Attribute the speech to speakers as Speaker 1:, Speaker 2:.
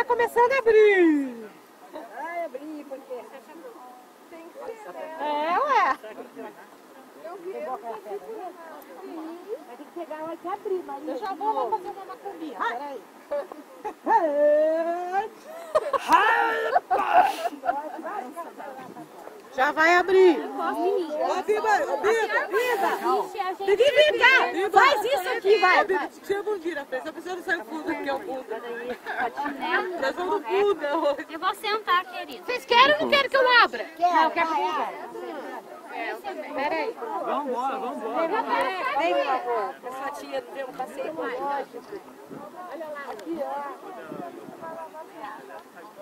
Speaker 1: começando a abrir.
Speaker 2: Vai abrir, porque... Tem que ser, né?
Speaker 1: Ué.
Speaker 2: Eu vi. Vai ter que pegar ela e abrir, Maria.
Speaker 1: Eu já vou lá fazer uma macumbinha, peraí. Já vai abrir.
Speaker 3: Ó, Biba,
Speaker 1: Tem que brincar. Faz isso aqui, vai.
Speaker 3: Tia Bundira, só precisa sair fundo aqui, é o fundo. Nós vamos no fundo hoje.
Speaker 4: Eu vou sentar, querido.
Speaker 1: Vocês querem ou não querem que eu abra?
Speaker 2: Não, quer brincar.
Speaker 1: Peraí.
Speaker 5: Vambora.
Speaker 2: Vem, meu amor. A sua tia deu um passeio ecológico. Olha lá. Aqui, ó.